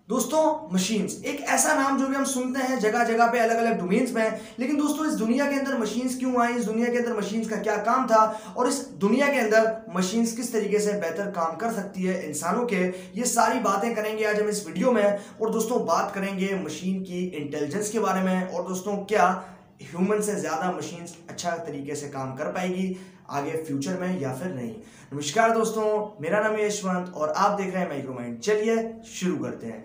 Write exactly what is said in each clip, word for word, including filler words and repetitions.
दोस्तों मशीन्स एक ऐसा नाम जो भी हम सुनते हैं जगह जगह पे अलग अलग डोमेन्स में है। लेकिन दोस्तों इस दुनिया के अंदर मशीन्स क्यों आई, इस दुनिया के अंदर मशीन्स का क्या काम था और इस दुनिया के अंदर मशीन्स किस तरीके से बेहतर काम कर सकती है इंसानों के, ये सारी बातें करेंगे आज हम इस वीडियो में। और दोस्तों बात करेंगे मशीन की इंटेलिजेंस के बारे में और दोस्तों क्या ह्यूमन से ज्यादा मशीन्स अच्छा तरीके से काम कर पाएगी आगे फ्यूचर में या फिर नहीं। नमस्कार दोस्तों, मेरा नाम है यशवंत और आप देख रहे हैं माइक्रोमाइंड। चलिए शुरू करते हैं।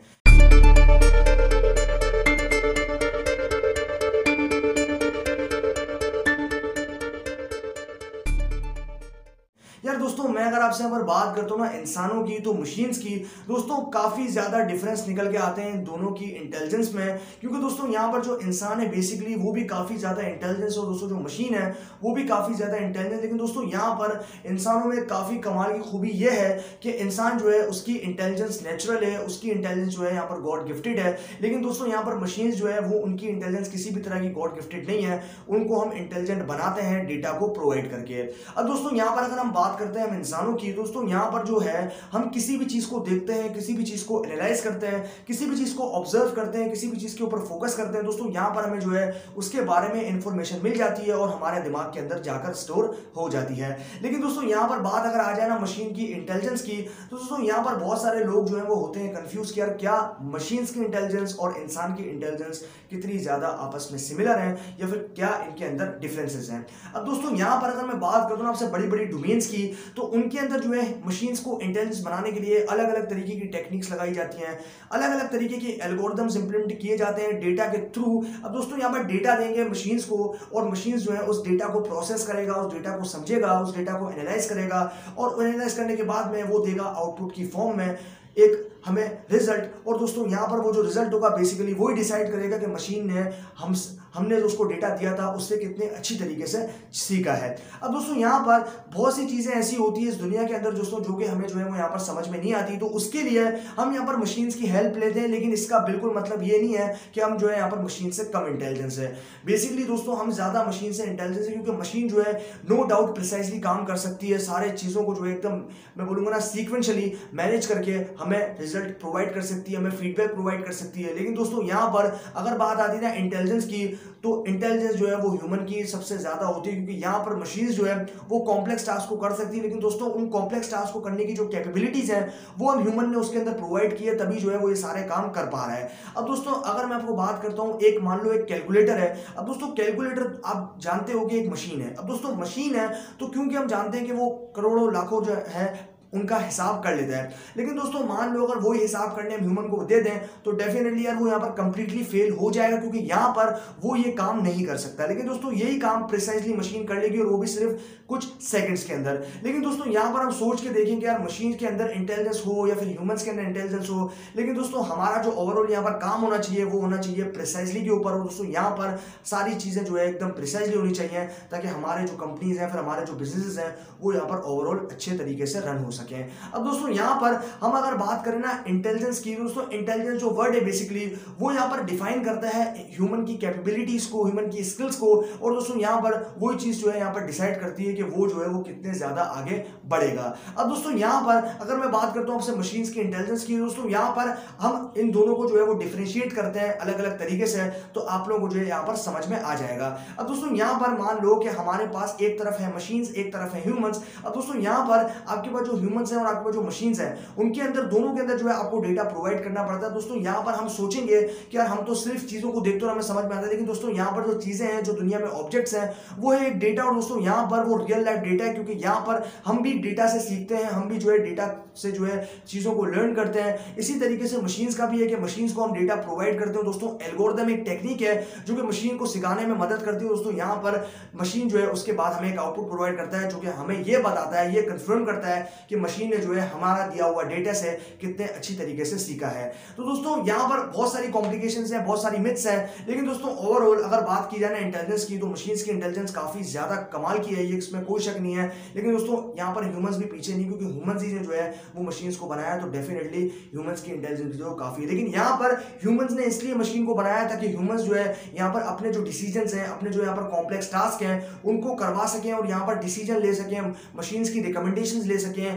यार दोस्तों मैं अगर आपसे अगर बात करता हूँ ना इंसानों की तो मशीन्स की, दोस्तों काफ़ी ज़्यादा डिफरेंस निकल के आते हैं दोनों की इंटेलिजेंस में। क्योंकि दोस्तों यहाँ पर जो इंसान है बेसिकली वो भी काफ़ी ज़्यादा इंटेलिजेंस और दोस्तों जो मशीन है वो भी काफ़ी ज़्यादा इंटेलिजेंस। लेकिन दोस्तों यहाँ पर इंसानों में काफ़ी कमाल की खूबी ये है कि इंसान जो है उसकी इंटेलिजेंस नेचुरल है, उसकी इंटेलिजेंस जो है यहाँ पर गॉड गिफ्टेड है। लेकिन दोस्तों यहाँ पर मशीन्स जो है वो उनकी इंटेलिजेंस किसी भी तरह की गॉड गिफ्टेड नहीं है, उनको हम इंटेलिजेंट बनाते हैं डेटा को प्रोवाइड करके। अब दोस्तों यहाँ पर अगर हम बात करते हैं हम इंसानों की, दोस्तों यहाँ पर जो है हम किसी भी चीज को देखते हैं, किसी भी चीज को एनालाइज करते हैं, किसी भी चीज को ऑब्जर्व करते हैं, किसी भी चीज के ऊपर फोकस करते हैं, दोस्तों यहाँ पर हमें जो है उसके बारे में इंफॉर्मेशन मिल जाती है और हमारे दिमाग के अंदर जाकर स्टोर हो जाती है। लेकिन दोस्तों यहाँ पर बात अगर आ जाए ना मशीन की इंटेलिजेंस की, तो दोस्तों यहाँ पर बहुत सारे लोग जो है वो होते हैं कंफ्यूज कि यार क्या मशीन्स की इंटेलिजेंस और इंसान की इंटेलिजेंस कितनी ज्यादा आपस में सिमिलर है या फिर क्या इनके अंदर डिफरेंसेस हैं। अब दोस्तों यहाँ पर अगर मैं बात करता हूँ आपसे बड़ी बड़ी डोमेन्स की, तो उनके अंदर जो है मशीन्स को इंटेलिजेंस बनाने के लिए अलग अलग तरीके की टेक्निक्स लगाई जाती हैं, अलग अलग तरीके के एल्गोरिथम्स इंप्लीमेंट किए जाते हैं डेटा के थ्रू। अब दोस्तों यहाँ पर डेटा देंगे मशीन्स को और मशीन्स जो है उस डेटा को प्रोसेस करेगा, उस डेटा को समझेगा, उस डेटा को एनालाइज करेगा और एनालाइज करने के बाद में वो देगा आउटपुट की फॉर्म में एक हमें रिजल्ट। और दोस्तों यहाँ पर वो जो रिजल्ट होगा बेसिकली वही डिसाइड करेगा कि मशीन ने हम हमने जो उसको डेटा दिया था उससे कितने अच्छी तरीके से सीखा है। अब दोस्तों यहाँ पर बहुत सी चीज़ें ऐसी होती है इस दुनिया के अंदर दोस्तों जो कि हमें जो है वो यहाँ पर समझ में नहीं आती, तो उसके लिए हम यहाँ पर मशीन्स की हेल्प लेते हैं। लेकिन इसका बिल्कुल मतलब ये नहीं है कि हम जो है यहाँ पर मशीन से कम इंटेलिजेंस है। बेसिकली दोस्तों हम ज़्यादा मशीन से इंटेलिजेंस है क्योंकि मशीन जो है नो डाउट प्रिसाइजली काम कर सकती है, सारे चीज़ों को जो है एकदम मैं बोलूँगा ना सीक्वेंशली मैनेज करके हमें रिजल्ट प्रोवाइड कर सकती है, हमें फीडबैक प्रोवाइड कर सकती है। लेकिन दोस्तों यहाँ पर अगर बात आती है ना इंटेलिजेंस की, तो इंटेलिजेंस जो है वो ह्यूमन की सबसे ज्यादा होती है क्योंकि यहाँ पर मशीन्स जो है वो कॉम्प्लेक्स टास्क को कर सकती है। लेकिन दोस्तों उन कॉम्प्लेक्स टास्क को करने की जो कैपेबिलिटीज हैं वो हम ह्यूमन ने उसके अंदर प्रोवाइड की है, तभी जो है वो ये सारे काम कर पा रहा है। अब दोस्तों अगर मैं आपको बात करता हूँ, एक मान लो एक कैलकुलेटर है। अब दोस्तों कैलकुलेटर आप जानते हो कि एक मशीन है। अब दोस्तों मशीन है तो क्योंकि हम जानते हैं कि वो करोड़ों लाखों जो है उनका हिसाब कर लेता है। लेकिन दोस्तों मान लो अगर वही हिसाब करने हम ह्यूमन को दे दें तो डेफिनेटली यार वो यहाँ पर कंप्लीटली फेल हो जाएगा क्योंकि यहाँ पर वो ये काम नहीं कर सकता। लेकिन दोस्तों यही काम प्रिसाइजली मशीन कर लेगी और वो भी सिर्फ कुछ सेकंड्स के अंदर। लेकिन दोस्तों यहाँ पर हम सोच के देखेंगे यार मशीन के अंदर इंटेलिजेंस हो या फिर ह्यूमंस के अंदर इंटेलिजेंस हो, लेकिन दोस्तों हमारा जो ओवरऑल यहाँ पर काम होना चाहिए वो होना चाहिए प्रिसाइजली के ऊपर। और दोस्तों यहाँ पर सारी चीजें जो है एकदम प्रिसाइजली होनी चाहिए ताकि हमारे जो कंपनीज हैं फिर हमारे जो बिजनेसेस हैं वो यहाँ पर ओवरऑल अच्छे तरीके से रन हो सके। अब दोस्तों यहाँ पर हम अगर बात करें ना इंटेलिजेंस की, दोस्तों इंटेलिजेंस जो वर्ड है बेसिकली वो यहाँ पर डिफाइन करता है ह्यूमन की कैपेबिलिटीज को, ह्यूमन की स्किल्स को। और दोस्तों यहाँ पर वही चीज जो है यहाँ पर डिसाइड करती है कि वो जो है वो कितने ज्यादा आगे बढ़ेगा। अब दोस्तों यहाँ पर अगर मैं बात करता हूँ आपसे मशीन्स की इंटेलिजेंस की, दोस्तों यहाँ पर हम इन दोनों को जो है वो डिफरेंशिएट करते हैं अलग अलग तरीके से, तो आप लोगों को जो है यहाँ पर समझ में आ जाएगा। अब दोस्तों यहाँ पर मान लो कि हमारे पास एक तरफ है मशीन्स, एक तरफ है ह्यूमंस। अब दोस्तों यहाँ पर आपके पास जो ह्यूमंस हैं और आपके पास जो मशीन्स हैं उनके अंदर दोनों के अंदर जो है आपको डेटा प्रोवाइड करना पड़ता है। दोस्तों यहाँ पर हम सोचेंगे कि यार हम तो सिर्फ चीजों को देखते और हमें समझ में आता है, लेकिन दोस्तों यहाँ पर जो चीजें हैं जो दुनिया में ऑब्जेक्ट्स हैं वो है एक डेटा। और दोस्तों यहाँ पर वो रियल लाइफ डेटा है क्योंकि यहाँ पर हम भी डेटा से सीखते हैं, हम भी जो है डेटा से जो है चीजों को लर्न करते हैं। इसी तरीके से मशीन्स का भी है कि मशीन्स को हम डेटा प्रोवाइड करते हैं। दोस्तों एल्गोरिथम एक टेक्निक है जो कि मशीन को सिखाने में मदद करती है। दोस्तों यहाँ पर मशीन जो है उसके बाद हमें एक आउटपुट प्रोवाइड करता है जो कि हमें ये बताता है, ये कंफर्म करता है कि मशीन ने जो है हमारा दिया हुआ डेटा से कितने अच्छी तरीके से सीखा है। तो दोस्तों यहाँ पर बहुत सारी कॉम्प्लिकेशंस हैं, बहुत सारी मिथ्स हैं, लेकिन दोस्तों ओवरऑल अगर बात की जाए ना इंटेलिजेंस की तो मशीन्स की इंटेलिजेंस काफी ज्यादा कमाल की है, ये इसमें कोई शक नहीं है। लेकिन दोस्तों यहाँ पर ह्यूमंस भी पीछे नहीं क्योंकि ह्यूमंस ही ने जो है वो मशीन्स को बनाया, तो डेफिनेटली ह्यूमंस की इंटेलिजेंस जो काफी है। लेकिन यहाँ पर ह्यूमंस ने इसलिए मशीन को बनाया ताकि ह्यूमंस जो है यहाँ पर अपने जो डिसीजंस हैं, अपने जो यहाँ पर कॉम्प्लेक्स टास्क हैं उनको करवा सकें और यहाँ पर डिसीजन ले सकें, मशीन्स की रिकमेंडेशंस ले सकें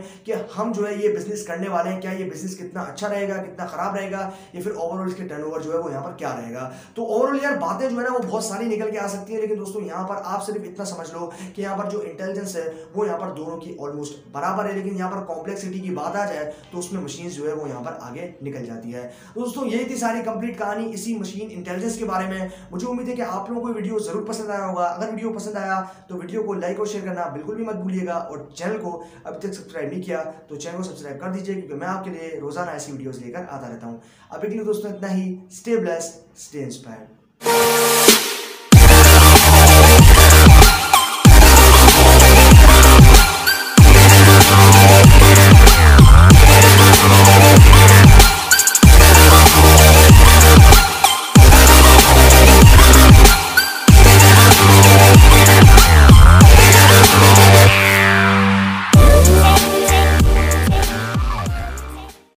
कि हम जो है ये बिजनेस करने वाले हैं, क्या ये बिजनेस कितना अच्छा रहेगा, कितना खराब रहेगा, या फिर ओवरऑल इसके टर्नओवर जो है वो यहाँ पर क्या रहेगा। तो ओवरऑल यार बातें जो है ना वो बहुत सारी निकल के आ सकती है, लेकिन दोस्तों यहाँ पर आप सिर्फ इतना समझ लो कि यहाँ पर जो इंटेलिजेंस है वो यहाँ पर दोनों की ऑलमोस्ट बराबर है, लेकिन यहाँ पर कॉम्प्लेक्सिटी की बात आ जाए तो उसमें मशीन जो है वो यहाँ पर आगे निकल जाती है। तो दोस्तों यही थी सारी कंप्लीट कहानी इसी मशीन इंटेलिजेंस के बारे में। मुझे उम्मीद है कि आप लोगों को वीडियो जरूर पसंद आया होगा। अगर वीडियो पसंद आया तो वीडियो को लाइक और शेयर करना बिल्कुल भी मत भूलिएगा, और चैनल को अभी तक सब्सक्राइब नहीं किया तो चैनल को सब्सक्राइब कर दीजिए, क्योंकि मैं आपके लिए रोजाना ऐसी वीडियोस लेकर आता रहता हूं। अभी के लिए दोस्तों इतना ही। Stay blessed, stay inspired.